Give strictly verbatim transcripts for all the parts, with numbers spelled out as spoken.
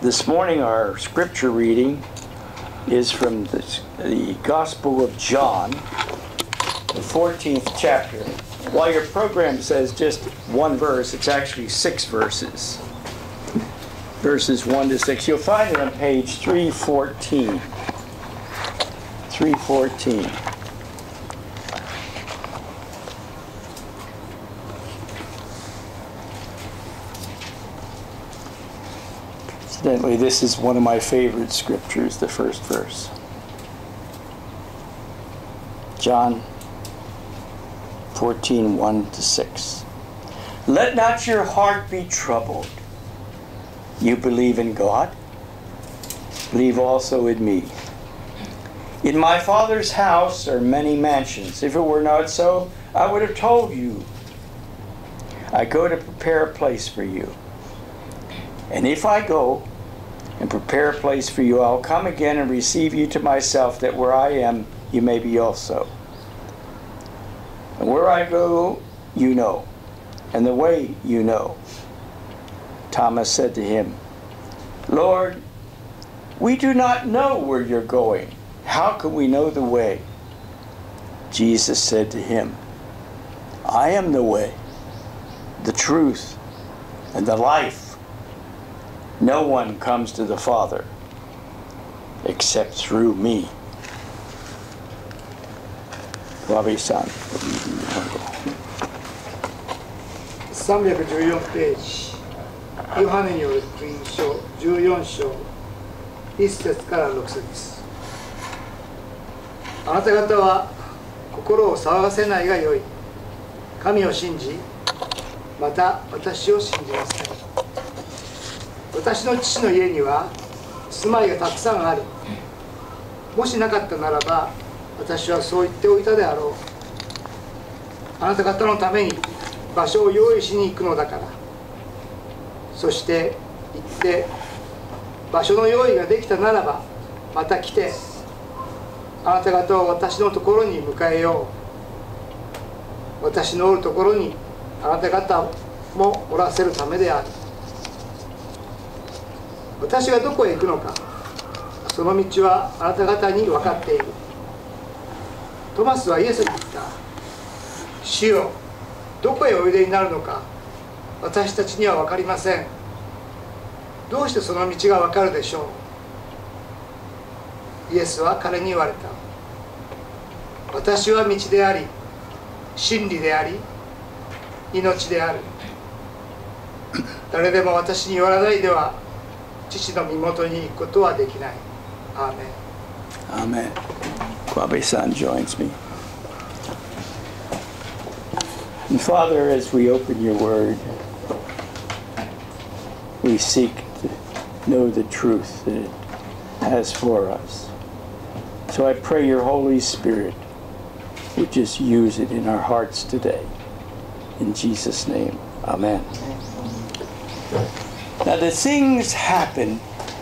This morning our scripture reading is from the, the Gospel of John, the fourteenth chapter. While your program says just one verse, it's actually six verses. Verses one to six. You'll find it on page three fourteen. three fourteen. Incidentally, this is one of my favorite scriptures, the first verse. John fourteen, one to six. Let not your heart be troubled. You believe in God, believe also in me. In my Father's house are many mansions. If it were not so, I would have told you. I go to prepare a place for you. And if I go and prepare a place for you, I'll come again and receive you to myself, that where I am, you may be also. And where I go, you know, and the way you know. Thomas said to him, Lord, we do not know where you're going. How can we know the way? Jesus said to him, I am the way, the truth, and the life. No one comes to the Father except through me. Wabi-san. さんびゃくじゅうよんページ、ヨハネによる福音書じゅうよん章いっ節からろく節。あなた方は心を騒がせないがよい。神を信じ、また私を信じなさい。私の父の家には住まいがたくさんある。もしなかったならば、私はそう言っておいたであろう。あなた方のために場所を用意しに行くのだから。そして行って場所の用意ができたならば、また来てあなた方を私のところに迎えよう。私のおるところにあなた方もおらせるためである。私がどこへ行くのか、その道はあなた方に分かっている。トマスはイエスに言った。主よ、どこへおいでになるのか、私たちには分かりません。どうしてその道が分かるでしょう。イエスは彼に言われた。私は道であり、真理であり、命である。誰でも私に言わないでは、父の身元に行くことはできない。アーメン。 Amen. Kwabe-san joins me. And Father, as we open your word, we seek to know the truth that it has for us. So I pray your Holy Spirit would just use it in our hearts today. In Jesus' name, amen. Now the things happen,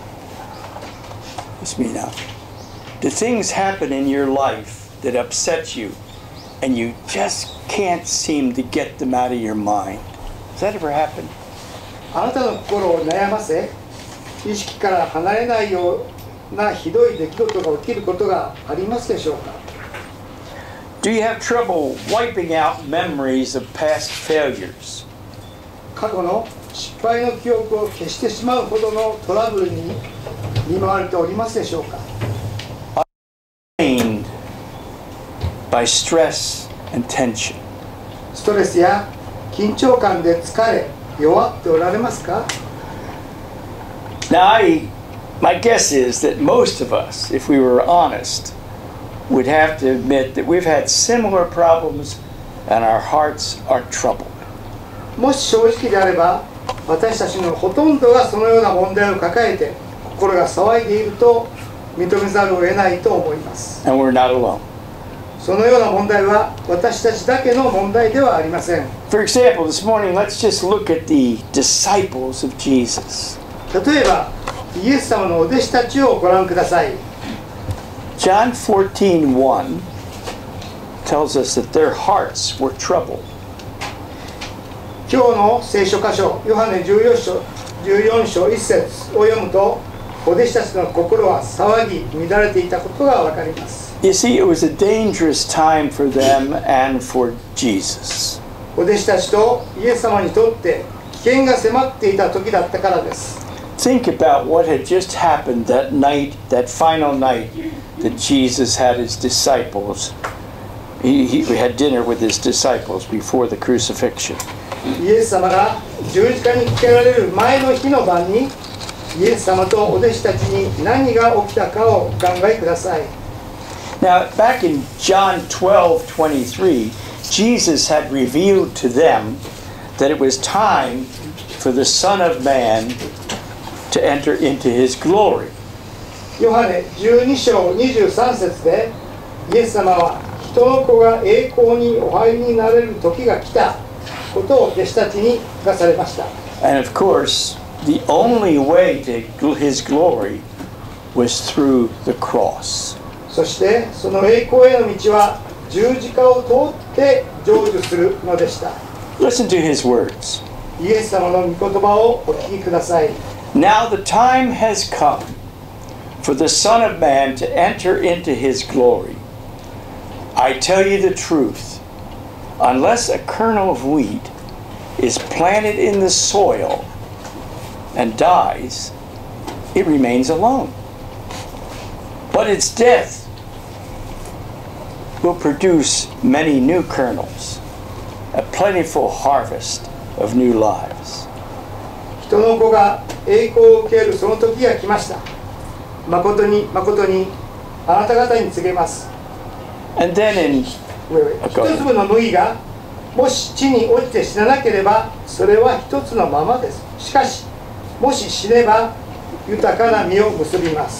it's me now. The things happen in your life that upset you, and you just can't seem to get them out of your mind. Does that ever happen? あなたの心を悩ませ、意識から離れないようなひどい出来事が起きることがありますでしょうか。 Do you have trouble wiping out memories of past failures? 過去の失敗の記憶を消してしまうほどのトラブルに見舞われておりますでしょうか。 Drained by stress and tension. ストレスや緊張感で疲れ、弱っておられますか。 Now, I, my guess is that most of us, if we were honest, would have to admit that we've had similar problems and our hearts are troubled. もし正直であれば、私たちのほとんどがそのような問題を抱えて心が騒いでいると認めざるを得ないと思います。 And we're not alone. そのような問題は私たちだけの問題ではありません。 For example, this morning, let's just look at the disciples of Jesus. 例えば、イエス様のお弟子たちをご覧ください。 John fourteen one tells us that their hearts were troubled. 今日の聖書箇所、ヨハネじゅうよん章じゅうよん章いち節を読むと、お弟子たちの心は騒ぎ乱れていたことがわかります。 You see, it was a dangerous time for them and for Jesus. お弟子たちとイエス様にとって危険が迫っていた時だったからです。 Think about what had just happened that night, that final night that Jesus had his disciples. He, he had dinner with his disciples before the crucifixion. イエス様が十字架にかけられる前の日の晩に、イエス様とお弟子たちに何が起きたかをお考えください。 Now, back in John twelve twenty-three, Jesus had revealed to them that it was time for the Son of Man to enter into his glory. ヨハネじゅうに章にじゅうさん節で、イエス様は人の子が栄光にお入りになれる時が来たことを弟子たちに聞かされました。 And of course, the only way to his glory was through the cross. そしてその栄光への道は十字架を通って成就するのでした。 Listen to his words. イエス様の御言葉をお聞きください。 Now the time has come for the Son of Man to enter into his glory. I tell you the truth, unless a kernel of wheat is planted in the soil and dies, it remains alone. But its death will produce many new kernels, a plentiful harvest of new lives. 人の子が栄光を受けるその時が来ました。誠に誠にあなた方に告げます。 And then in 一粒の麦がもし地に落ちて死ななければそれは一つのままです。しかしもし死ねば豊かな実を結びます。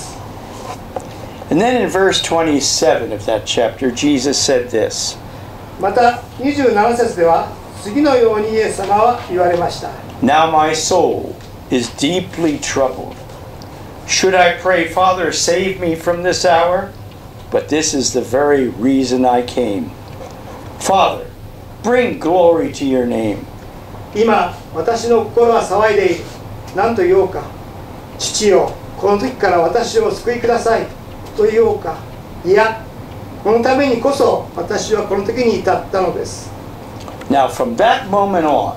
And then in verse twenty-seven of that chapter, Jesus said this. またにじゅうなな節では次のようにイエス様は言われました。 Now my soul is deeply troubled. Should I pray, Father, save me from this hour? But this is the very reason I came. Father, bring glory to your name. 今私の心は騒いでいる。何と言おうか。父よ、この時から私を救いくださいと言おうか。いや、このためにこそ私はこの時に至ったのです。 Now from that moment on,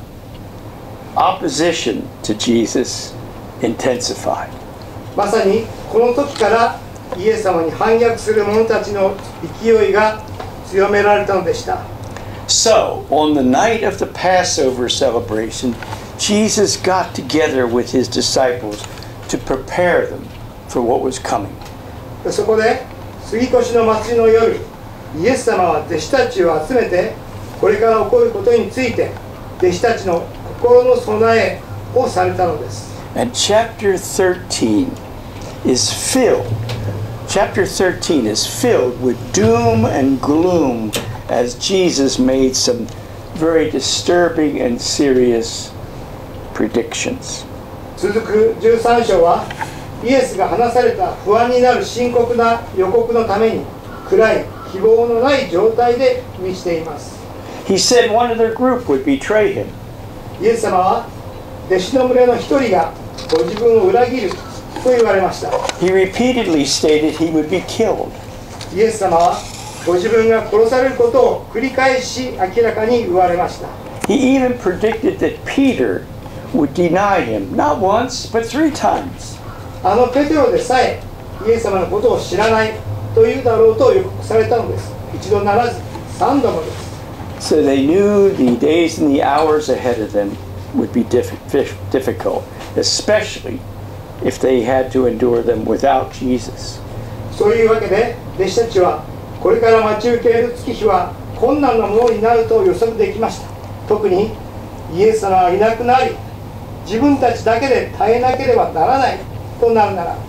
opposition to Jesus intensified. まさにこの時からイエス様に反逆する者たちの勢いが強められたのでした。 So, on the night of the Passover celebration, Jesus got together with his disciples to prepare them for what was coming. そこで杉越の祭りの夜、イエス様は弟子たちを集めて、これから起こることについて弟子たちの心の備えをされたのです。 And chapter thirteen is filled. Chapter thirteen is filled with doom and gloom as Jesus made some very disturbing and serious predictions. 続くじゅうさん章はイエスが話された不安になる深刻な予告のために暗い希望のない状態で満ちています。 He said one of their group would betray him. イエス様は弟子の群れの一人がご自分を裏切ると言われました。 He repeatedly stated he would be killed. イエス様はご自分が殺されることを繰り返し明らかに言われました。 He even predicted that Peter would deny him, not once, but three times. あのペテロでさえイエス様のことを知らないというだろうと予告されたのです。一度ならず三度もです。 So they knew the days and the hours ahead of them would be diff- difficult, especially if they had to endure them without Jesus. そういうわけで弟子たちはこれから待ち受ける月日は困難なものになると予測できました。特にイエス様がいなくなり自分たちだけで耐えなければならないとなるなら。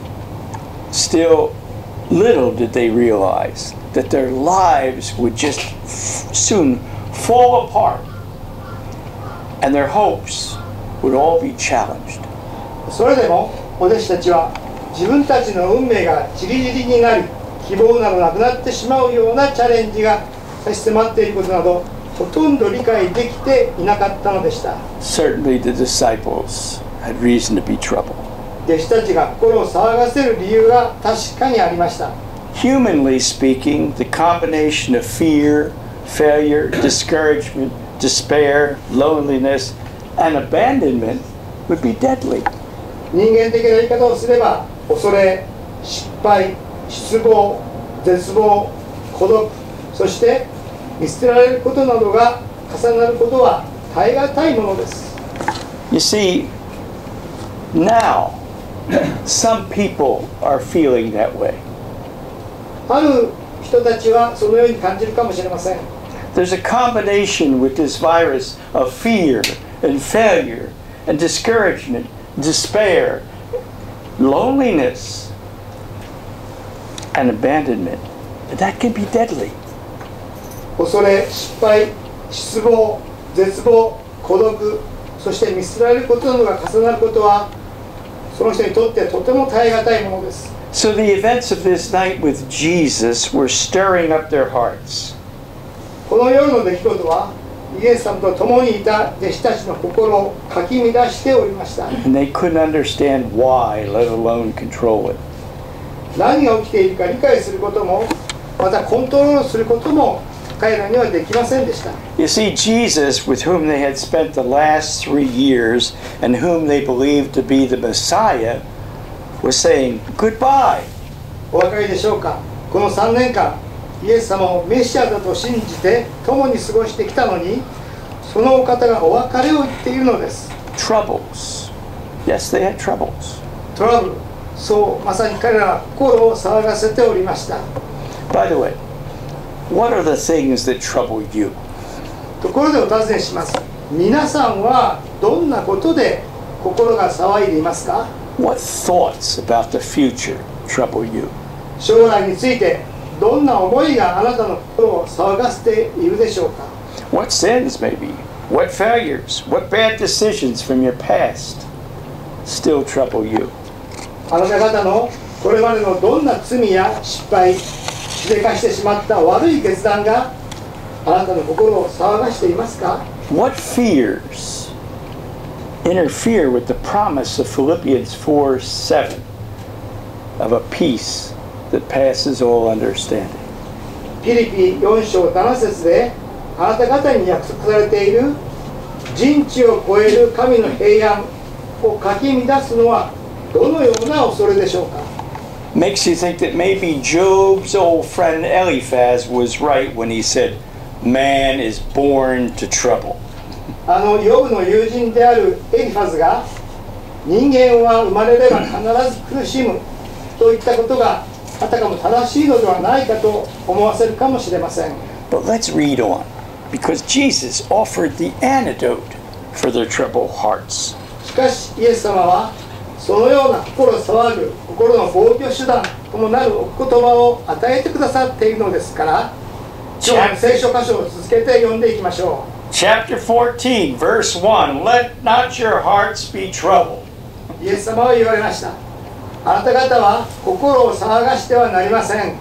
Still, little did they realize that their lives would just f- soon fall apart and their hopes would all be challenged. それでもお弟子たちは自分たちの運命がちりぢりになり希望などなくなってしまうようなチャレンジが差し迫っていることなどほとんど理解できていなかったのでした。 Certainly the disciples had reason to be troubled. 弟子たちが心を騒がせる理由が確かにありました。 Humanly speaking, the combination of fear, failure, discouragement, despair, loneliness, and abandonment would be deadly. 人間的な言い方をすれば、恐れ、失敗、失望、絶望、孤独、そして見捨てられることなどが重なることは耐え難いものです。 You see, now some people are feeling that way. ある人たちはそのように感じるかもしれません。 There's a combination with this virus of fear and failure and discouragement, despair, loneliness, and abandonment. That can be deadly. 恐れ、失敗、失望、絶望、孤独、そして見捨てられることなどが重なることは、その人にとってとても耐え難いものです。 So the events of this night with Jesus were stirring up their hearts. この夜の出来事は、イエス様と共にいた弟子たちの心をかき乱しておりました。 And they couldn't understand why, let alone control it. 何が起きているか理解することも、またコントロールすることも彼らにはできませんでした。 You see, Jesus, with whom they had spent the last three years and whom they believed to be the Messiah, was saying goodbye. お分かりでしょうか。このさんねんかん、イエス様をメシアだと信じて共に過ごしてきたのに、そのお方がお別れを言っているのです。 Troubles. Yes, they had troubles. トラブル、そうまさに彼らは心を騒がせておりました。 By the way, what are the things that trouble you? ところでお尋ねします。皆さんはどんなことで心が騒いでいますか？ What thoughts about the future trouble you? 将来についてどんな思いがあなたの心を騒がせているでしょうか？ What sins, maybe? What failures? What bad decisions from your past still trouble you? あなた方のこれまでのどんな罪や失敗、しでかしてしまった悪い決断があなたの心を騒がしていますか？ What fears interfere with the promise of Philippians four seven of a peace that passes all understanding? ピリピよん章なな節であなた方に約束されている人知を超える神の平安をかき乱すのはどのような恐れでしょうか？ Makes you think that maybe Job's old friend Eliphaz was right when he said, man is born to trouble. あのヨブの友人であるエリファズが人間は生まれれば必ず苦しむといったことがあたかも正しいのではないかと思わせるかもしれません。 But let's read on, because Jesus offered the antidote for their troubled hearts. しかしイエス様はそのような心騒ぐ心の防御手段ともなるお言葉を与えてくださっているのですから、今日の聖書箇所を続けて読んでいきましょう。 Chapter fourteen, verse one, let not your hearts be troubled. イエス様は言われました。あなた方は心を騒がしてはなりません。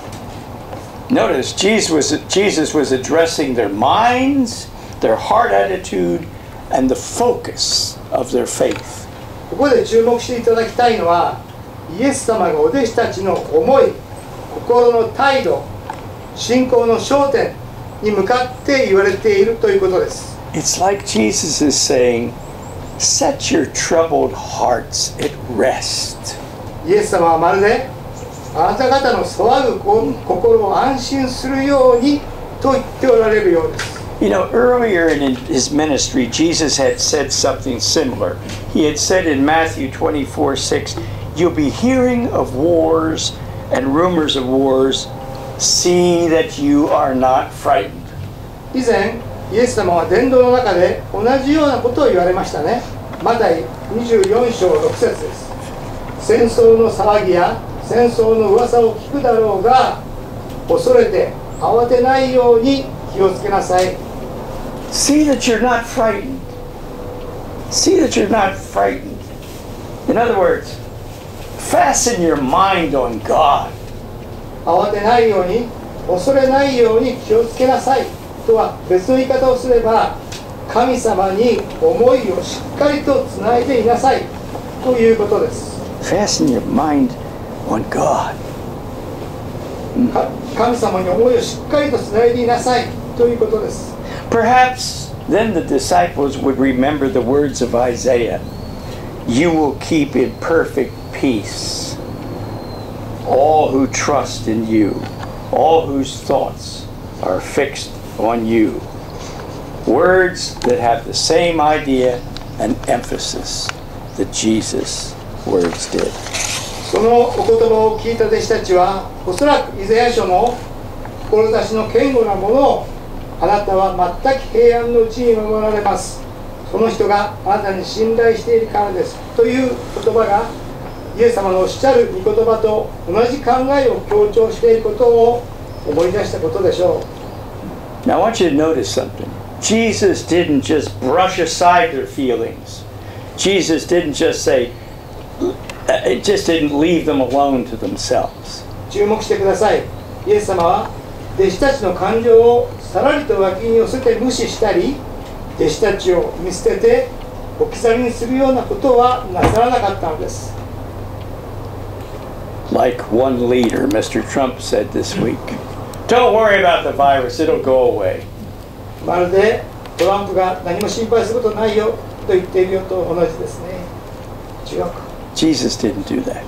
Notice Jesus was, Jesus was addressing their minds, their heart attitude, and the focus of their faith. ここで注目していただきたいのは、イエス様がお弟子たちの思い、心の態度、信仰の焦点に向かって言われているということです。 It's like Jesus is saying, set your troubled hearts at rest. イエス様はまるであなた方の騒ぐ心を安心するようにと言っておられるようです。 You know, earlier in his ministry, Jesus had said something similar. He had said in Matthew twenty-four six, you'll be hearing of wars and rumors of wars. See that you are not frightened. 以前、イエス様は伝道の中で同じようなことを言われましたね。マタイにじゅうよん章ろく節です。戦争の騒ぎや戦争の噂を聞くだろうが、恐れて慌てないように気をつけなさい。 See that you're not frightened. See that you're not frightened. In other words, fasten your mind on God. 慌てないように、恐れないように気をつけなさいとは別の言い方をすれば、 神様に思いをしっかりとつないでいなさいということです。 Fasten your mind on God. か神様に思いをしっかりとつないでいなさいということです。 Perhaps then the disciples would remember the words of Isaiah. You will keep in perfect peace all who trust in you, all whose thoughts are fixed on you. Words that have the same idea and emphasis that Jesus' words did. そのお言葉を聞いた弟子たちは、おそらくイザヤ書の志の堅固なものをあなたは全く平安のうちに守られます。その人があなたに信頼しているからです。という言葉がイエス様のおっしゃる御言葉と同じ考えを強調していることを思い出したことでしょう。 Now I want you to notice something. Jesus didn't just brush aside their feelings. Jesus didn't just say, it just didn't leave them alone to themselves. 注目してください。イエス様は弟子たちの感情をさらりと脇に寄せて無視したり、弟子たちを見捨てて置き去りにするようなことはなさらなかったのです。 Like one leader, Mister Trump said this week, don't worry about the virus, it'll go away. まるでトランプが何も心配することないよと言っているよと同じですね。違うか。 Jesus didn't do that.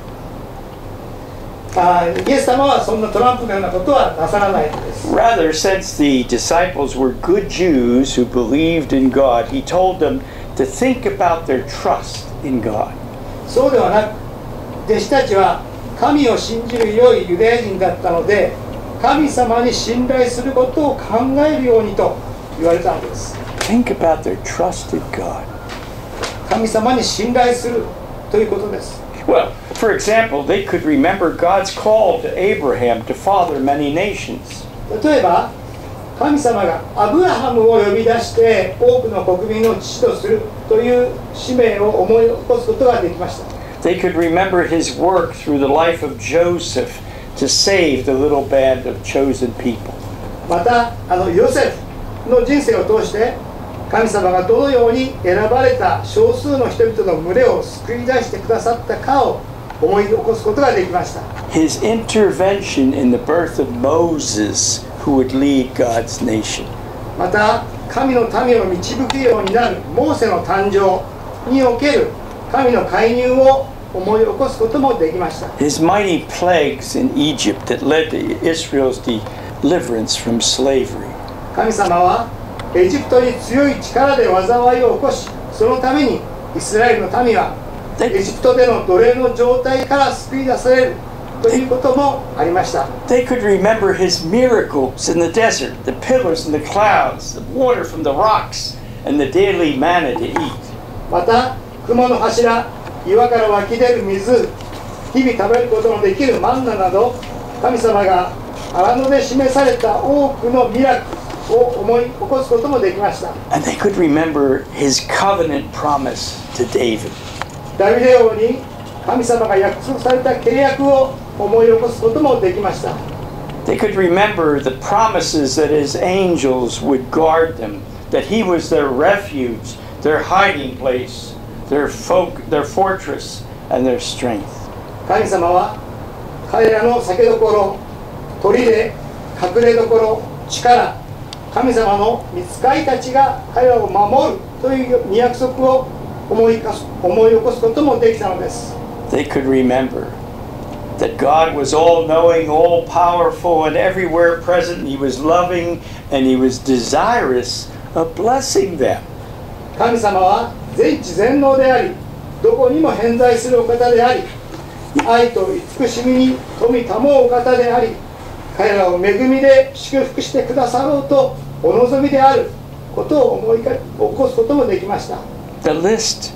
あイエス様はそんなトランプのようなことはなさらないのです。 Rather, since the disciples were good Jews who believed in God, he told them to think about their trust in God. そうではなく、弟子たちは神を信じる良いユダヤ人だったので、神様に信頼することを考えるようにと言われたのです。 Think about their trust in God. 神様に信頼するということです。 Well, for example, they could remember God's call to Abraham to father many nations. 例えば、神様がアブラハムを呼び出して多くの国民の父とするという使命を思い起こすことができました。 They could remember his work through the life of Joseph to save the little band of chosen people. また、あのヨセフの人生を通して神様がどのように選ばれた少数の人々の群れを救い出してくださったかを思い起こすことができました。 His intervention in the birth of Moses, who would lead God's nation. また、神の民を導くようになるモーセの誕生における神の介入を思い起こすこともできました。 His mighty plagues in Egypt that led to Israel's deliverance from slavery. 神様はエジプトに強い力で災いを起こし、そのためにイスラエルの民はエジプトでの奴隷の状態から救い出されるということもありました。 They could remember his miracles in the desert, the pillars in the clouds, the water from the rocks, and the daily manna to eat. また、雲の柱、岩から湧き出る水、日々食べることのできるマンナなど、神様が荒野で示された多くのミラクルを思い起こすこともできました。 And they could remember his covenant promise to David. ダビデ王に神様が約束された契約を思い起こすこともできました。 They could remember the promises that his angels would guard them, that he was their refuge, their hiding place, their folk, their fortress, and their strength. 神様は彼らの酒どころ、砦、隠れどころ、力、神様の御使いたちが彼らを守るという御約束を思い起こす、思い起こすこともできたのです。 They could remember that God was all-knowing, all-powerful, and everywhere present. And he was loving, and he was desirous of blessing them. 神様は全知全能であり、どこにも偏在するお方であり、愛と慈しみに富保うお方であり、彼らを恵みで祝福してくださろうとお望みであることを思い起こすこともできました。 The list,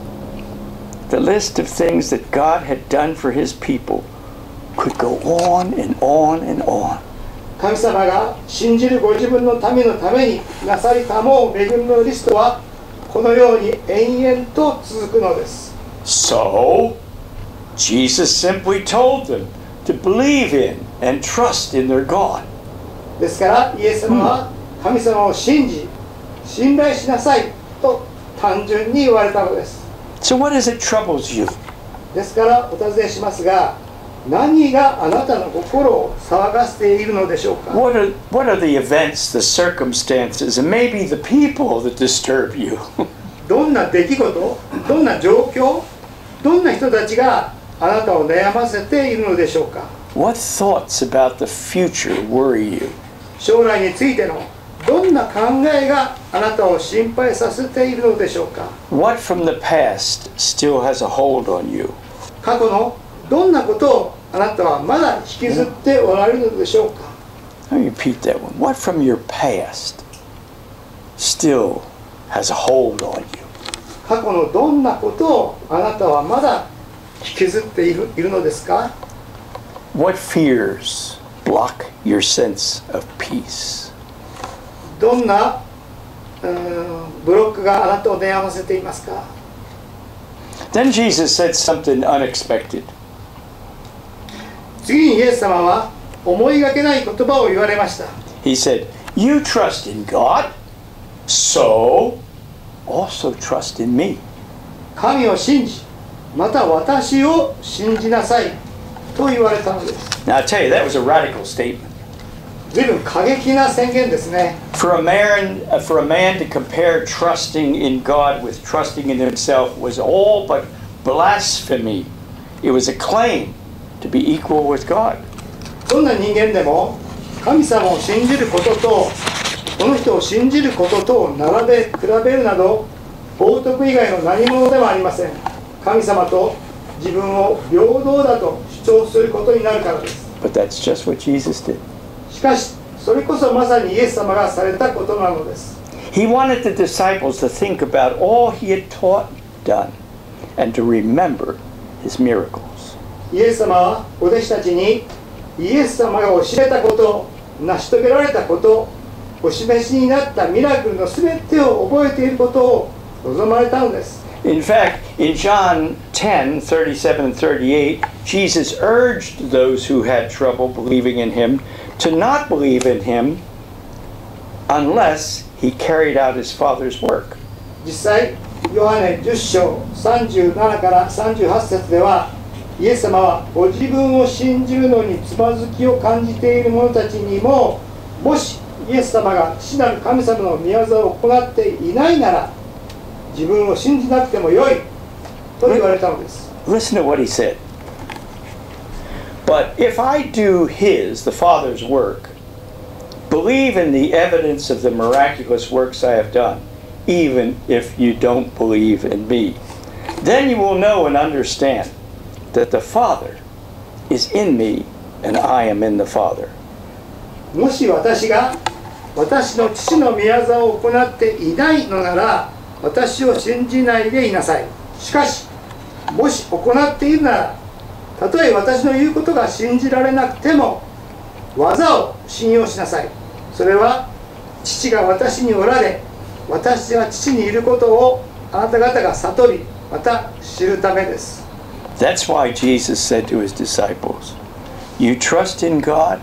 the list of things that God had done for his people could go on and on and on. 神様が信じるご自分の民のためになさりたもう恵みのリストはこのように延々と続くのです。 So, Jesus simply told them to believe in and trust in their God. ですからイエス様は神様を信じ信頼しなさいと単純に言われたのです。 So what is it troubles you? ですからお尋ねしますが、何があなたの心を騒がせているのでしょうか。 What are, what are the events, the circumstances, and maybe the people that disturb you? どんな出来事、どんな状況、どんな人たちがあなたを悩ませているのでしょうか。 What thoughts about the future worry you? 将来についてのどんな考えがあなたを心配させているのでしょうか。 What from the past still has a hold on you? 過去のどんなことをあなたはまだ引きずっておられるのでしょうか。 Let me repeat that one. What from your past still has a hold on you? 過去のどんなことをあなたはまだ引きずっている、いるのですか。 What fears block your sense of peace? どんなうーんブロックがあなたを悩ませていますか。 Then Jesus said something unexpected. 次にイエス様は思いがけない言葉を言われました。 He said, You trust in God, so also trust in me. 神を信じ、また私を信じなさいと言われたのです。 Now I tell you, that was a radical statement. 随分過激な宣言ですね。 For a man, uh, for a man to compare trusting in God with trusting in himself was all but blasphemy. It was a claim to be equal with God. どんな人間でも神様を信じることとこの人を信じることとを並べ比べるなど冒涜以外の何者でもありません。神様と自分を平等だと主張することになるからです。 But that's just what Jesus did. しかしそれこそまさにイエス様がされたことなのです。 He wanted the disciples to think about all he had taught, done, and to remember his miracles. イエス様はお弟子たちにイエス様が教えたこと、成し遂げられたこと、お示しになったミラクルのすべてを覚えていることを望まれたのです。 In fact, in John ten, thirty-seven and thirty-eight, Jesus urged those who had trouble believing in him to not believe in him unless he carried out his Father's work. 実際、ヨハネじゅっ章さんじゅうななからさんじゅうはち節では、イエス様はご自分を信じるのにつまずきを感じている者たちにも、もしイエス様が父なる神様の御業を行っていないなら、自分を信じなくてもよいと言われたのです。 Listen to what he said. But if I do his, the Father's work, believe in the evidence of the miraculous works I have done, even if you don't believe in me, then you will know and understand that the Father is in me and I am in the Father. もし私が私の父の御業を行っていないのなら、私を信じないでいなさい。しかし、もし行っているなら、たとえ私の言うことが信じられなくても、技を信用しなさい。それは、父が私におられ、私は父にいることをあなた方が悟り、また知るためです。 That's why Jesus said to his disciples, You trust in God,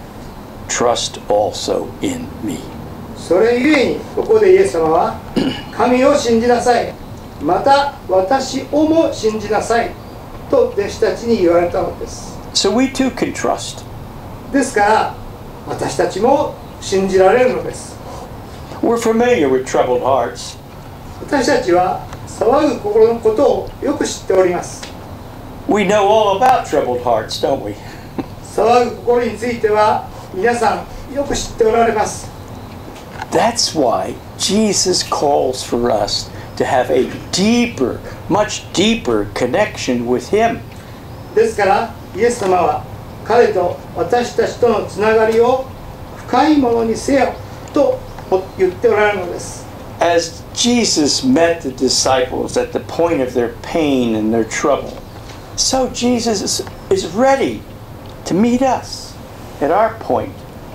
trust also in me. それゆえにここでイエス様は神を信じなさい、また私をも信じなさいと弟子たちに言われたのです。 So we too can trust. ですから私たちも信じられるのです。 We're familiar with troubled hearts. 私たちは騒ぐ心のことをよく知っております。 We know all about troubled hearts, don't we? 騒ぐ心については皆さんよく知っておられます。 That's why Jesus calls for us to have a deeper, much deeper connection with him. ですからイエス様は彼と私たちとのつながりを深いものにせよと言っておられるのです。 As Jesus met the disciples at the point of their pain and their trouble, so Jesus is, is ready to meet us at our point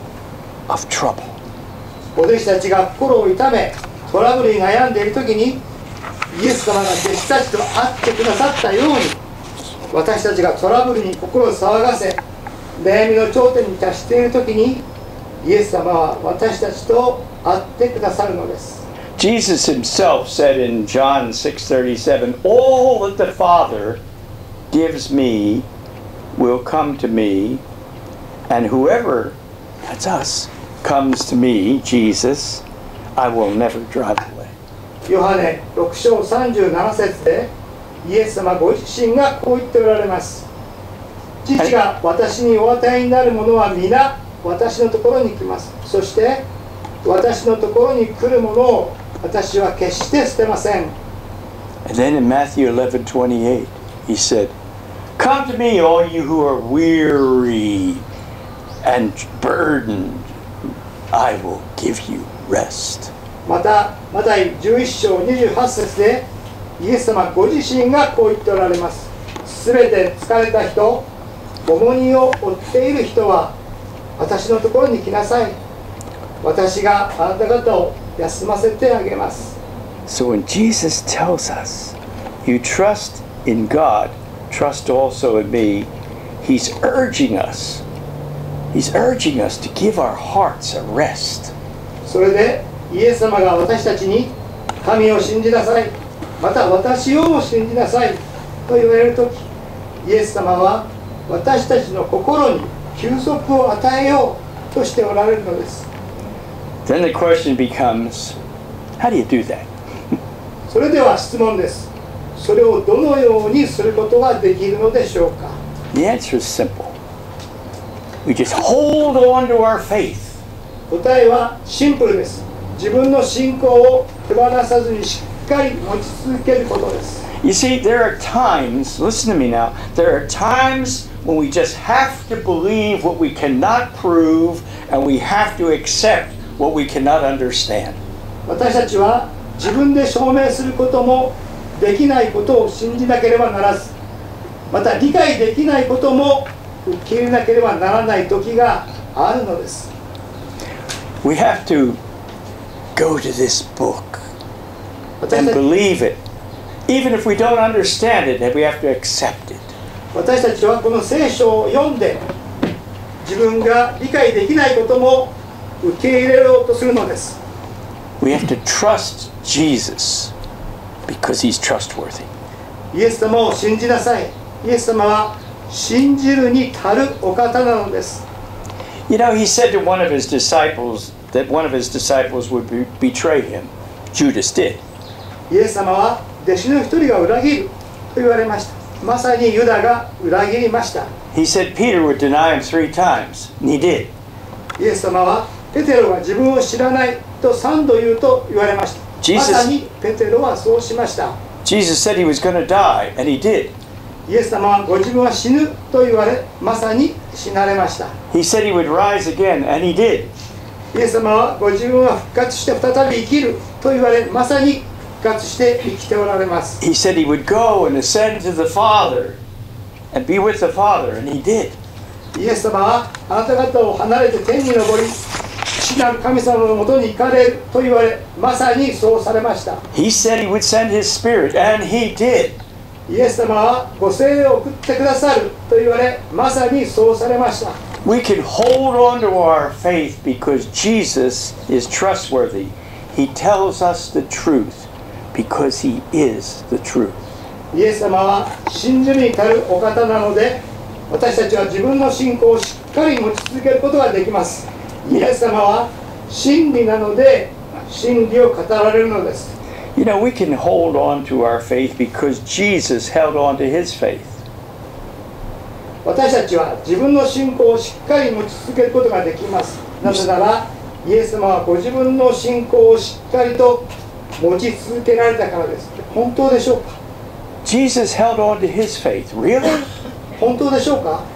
of trouble. お弟子たちが心を痛めトラブルに悩んでいる時にイエス様が弟子たちと会ってくださったように、私たちがトラブルに心を騒がせ悩みの頂点に達している時にイエス様は私たちと会ってくださるのです。 Jesus himself said in John six thirty-seven, all that the Father gives me will come to me, and whoever, that's us, comes to me, Jesus, I will never drive away. ヨハネろく章さんじゅうなな節でイエス様ご自身がこう言っておられます。父が私にお与えになるものは皆私のところに来ます。そして私のところに来るものを私は決して捨てません。 And then in Matthew eleven twenty-eight, he said, Come to me, all you who are weary and burdened, I will give you rest. またマタイじゅういっ章にじゅうはち節でイエス様ご自身がこう言っておられます。すべて疲れた人、重荷を負っている人は私のところに来なさい。私があなた方を休ませてあげます。 So when Jesus tells us, you trust in God, trust also in me, he's urging us. He's urging us to give our hearts a rest. それでイエス様が私たちに神を信じなさい、また私をも信じなさいと言われるとき、イエス様は私たちの心に休息を与えようとしておられるのです。 Then the question becomes, how do you do that? それでは質問です。それをどのようにすることができるのでしょうか。 The answer is simple. We just hold on to our faith. 答えはシンプルです。自分の信仰を手放さずにしっかり持ち続けることです。 You see, there are times, listen to me now, there are times when we just have to believe what we cannot prove and we have to accept what we cannot understand. 私たちは自分で証明することもできないことを信じなければならず、また理解できないことも受け入れなければならない時があるのです。 We have to go to this book 私 and たち believe it. Even if we don't understand it, we have to accept it. 私たちはこの聖書を読んで自分が理解できないことも受け入れようとするのです。 We have to trust Jesus because he's trustworthy. イエス様を信じなさい。イエス様は信じるに足るお方なのです。 You know, he said to one of his disciples that one of his disciples would be, betray him. Judas did. イエス様は弟子の一人が裏切ると言われました。まさにユダが裏切りました。 He said Peter would deny him three times, and he did. イエス様はペテロが自分を知らないと三度言うと言われました。 Jesus- まさにペテロはそうしました。 Jesus said he was going to die, and he did. イエス様はご自分は死ぬと言われ、まさに死なれました。 He said he would rise again, and he did. イエス様はご自分は復活して再び生きると言われ、まさに復活して生きておられます。 He said he would go and ascend to the Father and be with the Father, and he did. イエス様はあなた方を離れて天に昇り、父なる神様のもとに行かれると言われ、まさにそうされました。 He said he would send his Spirit, and he did. イエス様はご聖霊を送ってくださると言われ、まさにそうされました。 We can hold on to our faith because Jesus is trustworthy. He tells us the truth because he is the truth. イエス様は信じるに足るお方なので、私たちは自分の信仰をしっかり持ち続けることができます。イエス様は真理なので、真理を語られるのです。 You know, we can hold on to our faith because Jesus held on to his faith. 私たちは自分の信仰をしっかり持ち続けることができます。なぜなら、イエス様はご自分の信仰をしっかりと持ち続けられたからです。本当でしょうか？ Jesus held on to his faith. Really? 本当でしょうか？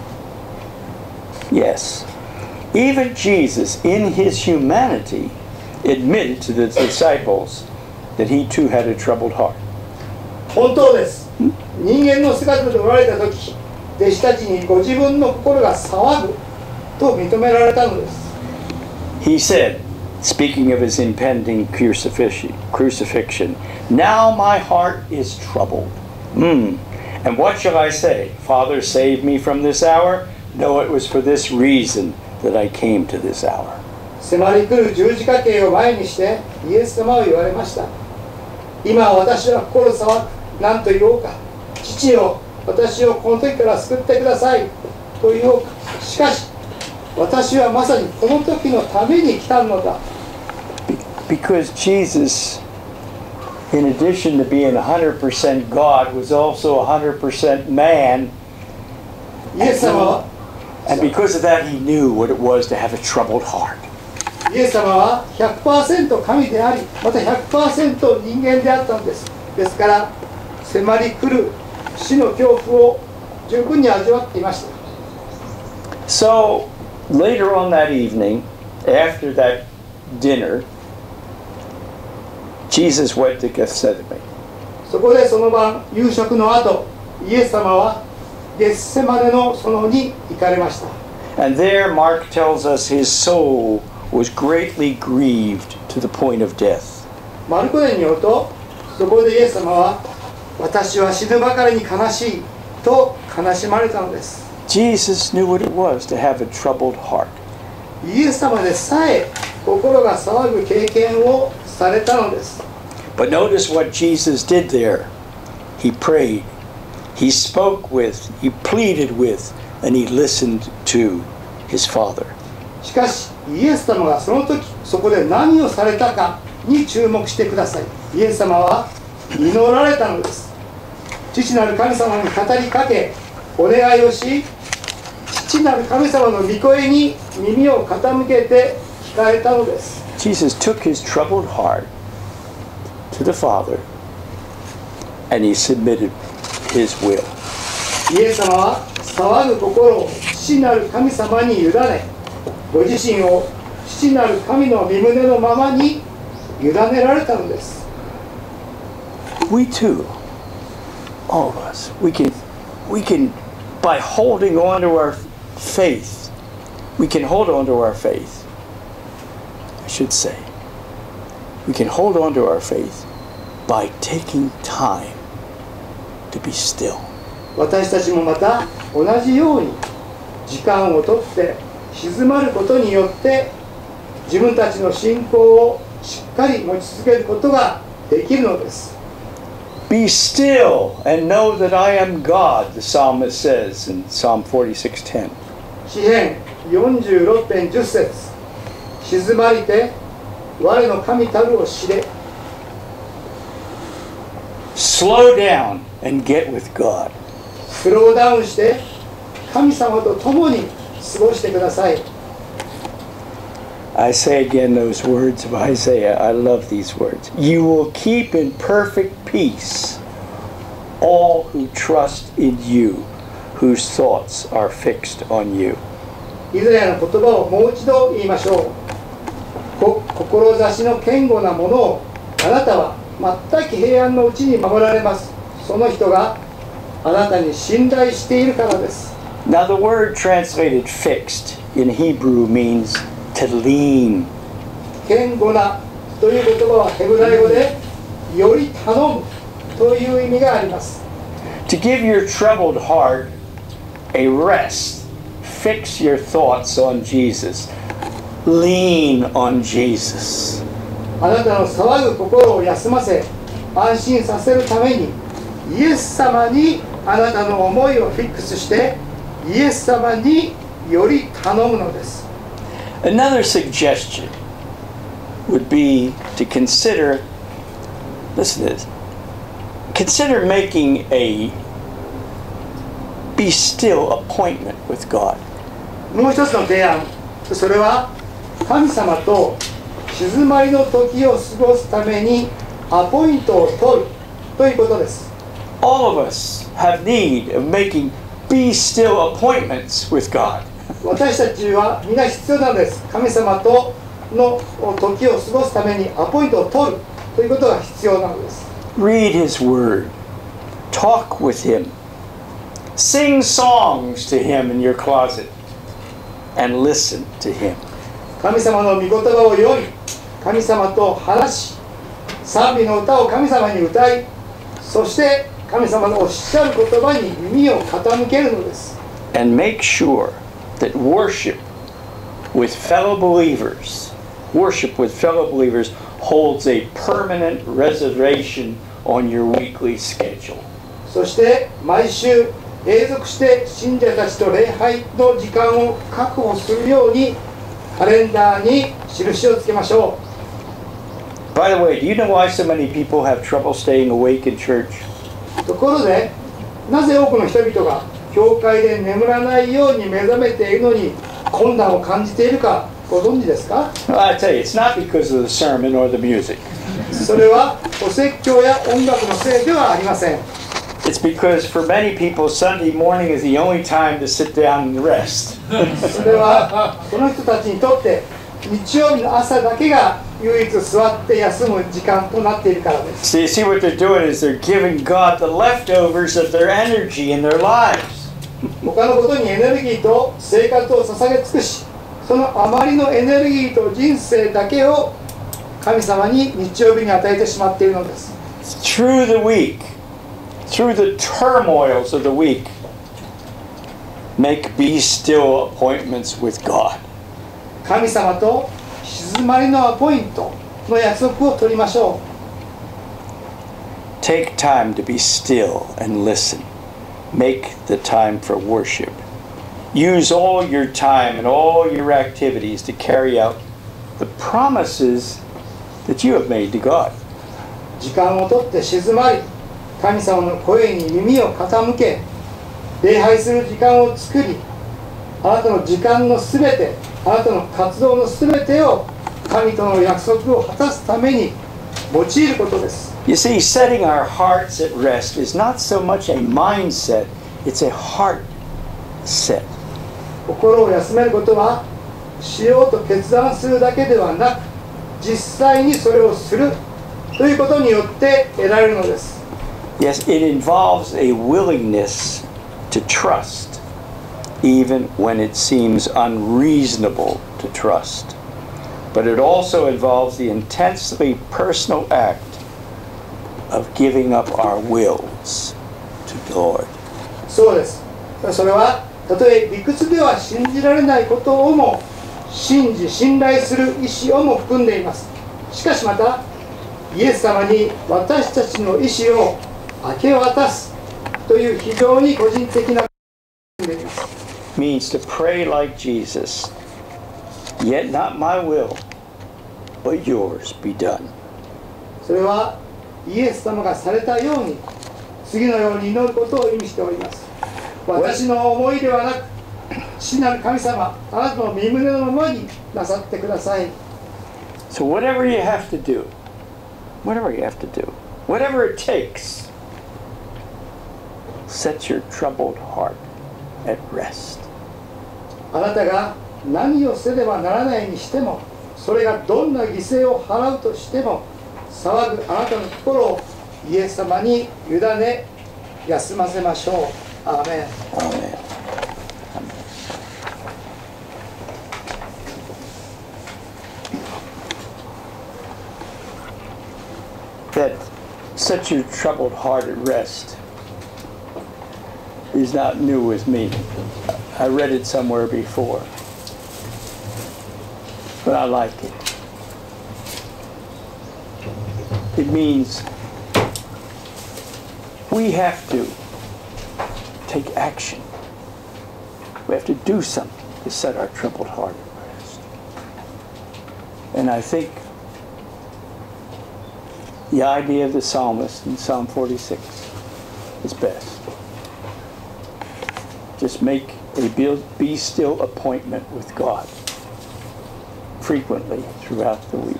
Yes. Even Jesus, in his humanity, admitted to the disciples that he too had a troubled heart. 本当です。人間の姿でおられた時、弟子たちにご自分の心が騒ぐと認められたのです。 He said, speaking of his impending crucifixion, crucifixion, now my heart is troubled. Mm. And what shall I say? Father, save me from this hour? No, it was for this reason that I came to this hour. 迫り来る十字架刑を前にしてイエス様は言われました。今私は心騒ぐ。何と言おうか。父よ、私をこの時から救ってくださいと言おうか。しかし私はまさにこの時のために来たのだ。 Because Jesus, in addition to being one hundred percent God, was also one hundred percent man. イエス様は And because of that, he knew what it was to have a troubled heart. イエス様は ひゃくパーセント 神であり、また ひゃくパーセント 人間であったんです。ですから迫り来る死の恐怖を十分に味わっていました。 So later on that evening, after that dinner, Jesus went to Gethsemane. そこでその晩夕食の後、イエス様はゲッセマネの園に行かれました。 And there, Mark tells us his soul was greatly grieved to the point of death. マルコ伝によると、そこでイエス様は私は死ぬばかりに悲しいと悲しまれたのです。 Jesus knew what it was to have a troubled heart. イエス様でさえ心が騒ぐ経験をされたのです。 But notice what Jesus did there. He prayed, he spoke with, he pleaded with, and he listened to his Father. しかしイエス様がその時そこで何をされたかに注目してください。イエス様は祈られたのです。父なる神様に語りかけお願いをし、父なる神様の御声に耳を傾けて聞かれたのです。 Jesus took his troubled heart to the Father and he submitted his will. イエス様は騒ぐ心を父なる神様に委ね、ご自身を父なる神の御胸のままに委ねられたのです。 We too, all of us, we can, we can, by holding on to our faith, we can hold on to our faith, I should say. We can hold on to our faith by taking time to be still. 私たちもまた同じように時間をとって静まることによって自分たちの信仰をしっかり持ち続けることができるのです。 Be still and know that I am God, the psalmist says in Psalm forty-six ten. 詩編よんじゅうろく編じゅっ節。静まりて我の神たるを知れ。 Slow down and get with God. スローダウンして神様と共に過ごしてください。 I say again those words of Isaiah. I love these words. You will keep in perfect peace all who trust in you, whose thoughts are fixed on you. イザヤの言葉をもう一度言いましょう。こ志の堅固なものをあなたは全く平安のうちに守られます。その人があなたに信頼しているからです。 Now the word translated fixed in Hebrew means to lean. 堅固なという言葉はヘブライ語でより頼むという意味があります。 To give your troubled heart a rest, fix your thoughts on Jesus. Lean on Jesus. あなたの騒ぐ心を休ませ安心させるためにイエス様にあなたの思いをフィックスしてイエス様により頼むのです。 Another suggestion would be to consider, listen to this, consider making a be still appointment with God. もう一つの提案、それは神様と静まりの時を過ごすためにアポイントを取るということです。 All of us have need of making be still appointments with God. 私たちは皆必要なんです。神様との時を過ごすためにアポイントを取るということが必要なのです。 Read His Word. Talk with Him. Sing songs to Him in your closet. And listen to Him. 神様の御言葉を読み、神様と話し、賛美の歌を神様に歌い、そして神様のおっしゃる言葉に耳を傾けるのです。 And make sure that worship with fellow believers worship with fellow believers holds a permanent reservation on your weekly schedule. そして毎週継続して信者たちと礼拝の時間を確保するようにカレンダーに印をつけましょう。 By the way, do you know why so many people have trouble staying awake in church? ところで、なぜ多くの人々が教会で眠らないように目覚めているのに困難を感じているかご存知ですか？ Well, I tell you, it's not because of the sermon or the music. それはお説教や音楽のせいではありません。 It's because for many people, Sunday morning is the only time to sit down and rest. それはこの人たちにとって日曜日の朝だけが唯一座って休む時間となっているからです。 So you see what they're doing is they're giving God the leftovers of their energy in their lives. 他のことにエネルギーと生活を捧げ尽くし、その余りのエネルギーと人生だけを神様に日曜日に与えてしまっているのです。 Through the week, through the turmoils of the week, make be still appointments with God. 神様と静まりのアポイントの約束を取りましょう。 Take time to be still and listen. Make the time for worship. Use all your time and all your activities to carry out the promises that you have made to God. 時間をとって静まり、神様の声に耳を傾け、礼拝する時間を作り、あなたの時間のすべて、あなたの活動のすべてを神との約束を果たすために用いることです。 You see, setting our hearts at rest is not so much a mindset, it's a heart set. 心を休めることはしようと決断するだけではなく、実際にそれをするということによって得られるのです。 Yes, it involves a willingness to trust, even when it seems unreasonable to trust. But it also involves the intensely personal act of giving up our wills to the Lord. そうです。それはたとえ理屈では信じられないことをも信じ信頼する意思をも含んでいます。しかしまたイエス様に私たちの意思を明け渡すという非常に個人的な含んでいます。 Means to pray like Jesus, yet not my will, but yours be done. それはイエス様がされたように次のように祈ることを意味しております。私の思いではなく父なる神様、あなたの御胸のままになさってください。 So whatever you have to do, whatever you have to do, whatever it takes, set your troubled heart at rest. あなたが何をせねばならないにしても、それがどんな犠牲を払うとしても、騒ぐあなたの心をイエス様に委ね休ませましょう。アーメン。 Amen. That set your troubled heart at rest is not new with me. I read it somewhere before, but I like it. It means we have to take action. We have to do something to set our troubled heart at rest. And I think the idea of the psalmist in Psalm forty-six is best. Just make a be still appointment with God frequently throughout the week.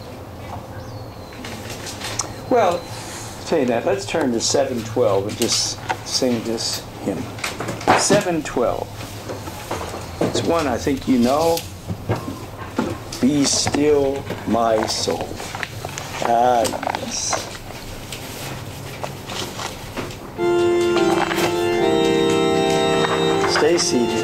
Well, say that. Let's turn to seven twelve and just sing this hymn. seven twelve. It's one I think you know. Be still, my soul. Ah, yes. Stay seated.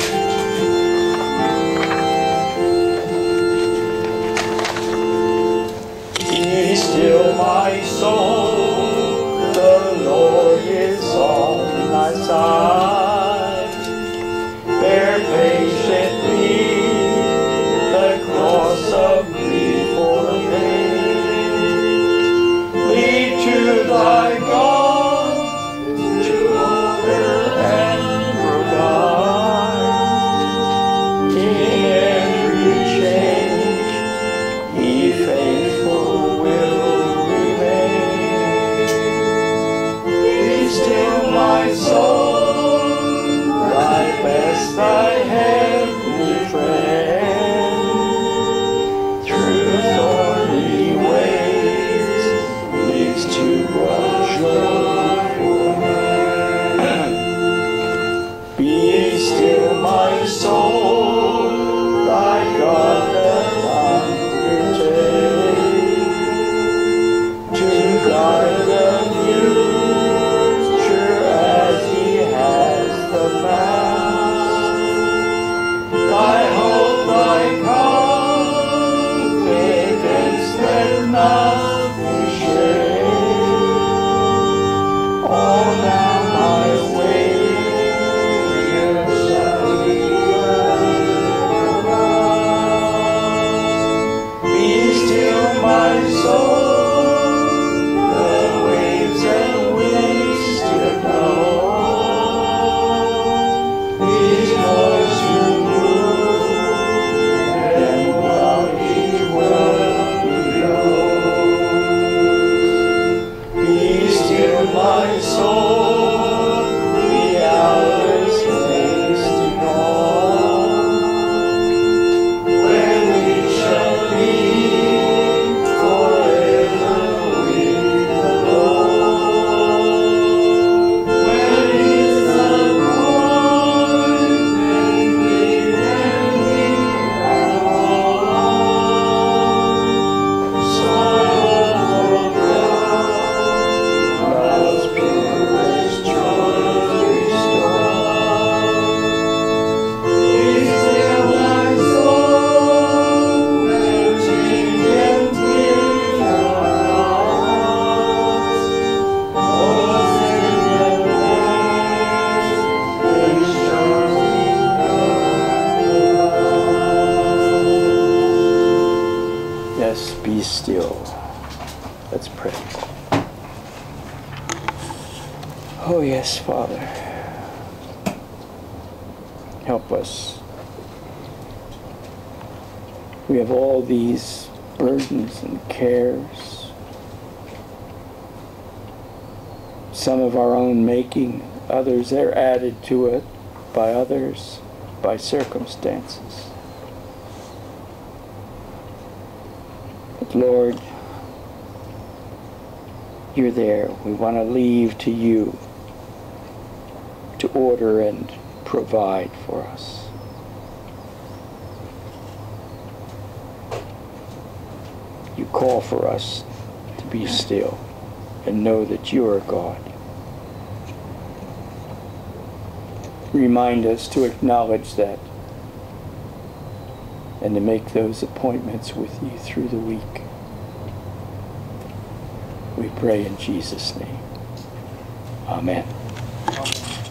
Be still, my soul, the Lord is on my side. Bear patiently the cross of grief. Let's pray. Oh yes, Father. Help us. We have all these burdens and cares. Some of our own making, others are added to it by others, by circumstances. But Lord, you're there. We want to leave to you to order and provide for us. You call for us to be still and know that you are God. Remind us to acknowledge that and to make those appointments with you through the week. We pray in Jesus' name. Amen. Amen.